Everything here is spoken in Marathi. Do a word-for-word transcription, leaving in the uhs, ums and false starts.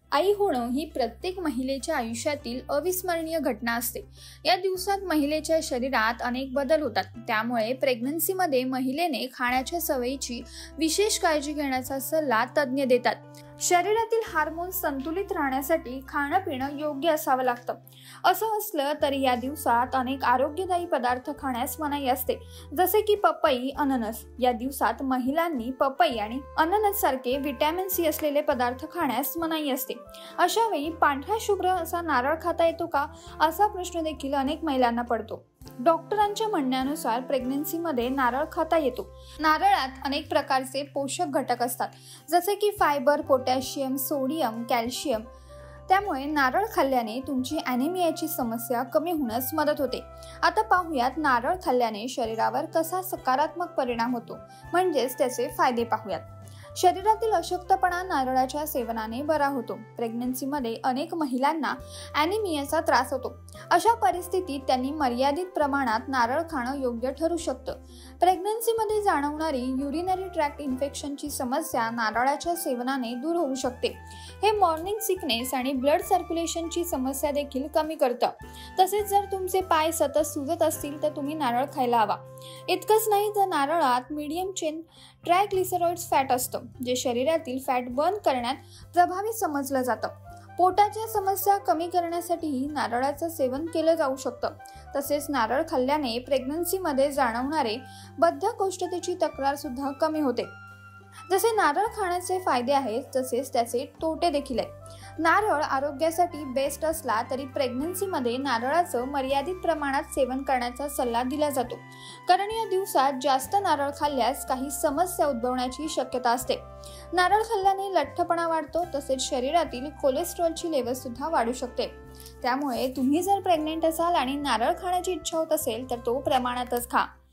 आई होणं ही प्रत्येक महिलेच्या आयुष्यातील अविस्मरणीय घटना असते। या दिवसात महिलेच्या शरीरात अनेक बदल होतात, त्यामुळे प्रेग्नन्सीमध्ये महिलेने खाण्याच्या सवयीची विशेष काळजी घेण्याचा सल्ला तज्ञ देतात। शरीरातील हार्मोन्स संतुलित राहण्यासाठी खाणं पिणं योग्य असावं लागतं। असं असलं तरी या दिवसात अनेक आरोग्यदायी पदार्थ खाण्यास मनाई असते, जसे की पपई, अननस। या दिवसात महिलांनी पपई आणि अननस सारखे व्हिटॅमिन सी असलेले पदार्थ खाण्यास मनाई असते। अशा वेळी पांढरा शुभ्र असा नारळ खाता येतो का, असा प्रश्न देखील अनेक महिलांना पडतो। डॉक्टरांच्या म्हणण्यानुसार प्रेग्नन्सीमध्ये नारळ खाता येतो। नारळात अनेक प्रकारचे पोषक घटक असतात, जसे की फायबर, पोटॅशियम, सोडियम, कॅल्शियम। त्यामुळे नारळ खाल्ल्याने तुमची ॲनिमियाची समस्या कमी होण्यास मदत होते। आता पाहूयात नारळ खाल्ल्याने शरीरावर कसा सकारात्मक परिणाम होतो, म्हणजेच त्याचे फायदे पाहूयात। शरीरातील अशक्तपणा नारळाच्या सेवनाने बरा होतो। प्रेग्नन्सीमध्ये अनेक महिलांना ॲनिमियाचा त्रास होतो। अशा परिस्थितीत त्यांनी मर्यादित प्रमाणात नारळ खाणं योग्य ठरू शकतं। प्रेग्नन्सीमध्ये जाणवणारी युरिनरी ट्रॅक्ट इन्फेक्शनची समस्या नारळाच्या सेवनाने दूर होऊ शकते। हे मॉर्निंग सिकनेस आणि ब्लड सर्क्युलेशनची समस्या देखील कमी करतं। तसेच जर तुमचे पाय सतत सुजत असतील तर तुम्ही नारळ खायला हवा। इतकंच नाही तर नारळात मीडियम चेन ट्रायग्लिसराइड्स फॅट असतं, जे शरीरातील फॅट बर्न करण्यात प्रभावी समजलं जातं। पोटाच्या समस्या कमी करण्यासाठीही नारळाचं सेवन केलं जाऊ शकतं। तसेच नारळ खाल्ल्याने प्रेग्नन्सीमध्ये जाणवणारे बद्धकोष्ठतेची तक्रार सुद्धा कमी होते। जसे नारळ खाण्याचे फायदे आहेत, तसेच त्याचे तोटे देखील आहेत। नारळ आरोग्यासाठी बेस्ट असला तरी प्रेग्नन्सीमध्ये नारळाचं मर्यादित प्रमाणात सेवन करण्याचा सल्ला दिला जातो, कारण या दिवसात जास्त नारळ खाल्ल्यास काही समस्या उद्भवण्याची शक्यता असते। नारळ खाल्ल्याने लठ्ठपणा वाढतो, तसेच शरीरातील कोलेस्ट्रॉलची लेवल सुद्धा वाढू शकते। त्यामुळे तुम्ही जर प्रेग्नेंट असाल आणि नारळ खाण्याची इच्छा होत असेल तर तो प्रमाणातच खा।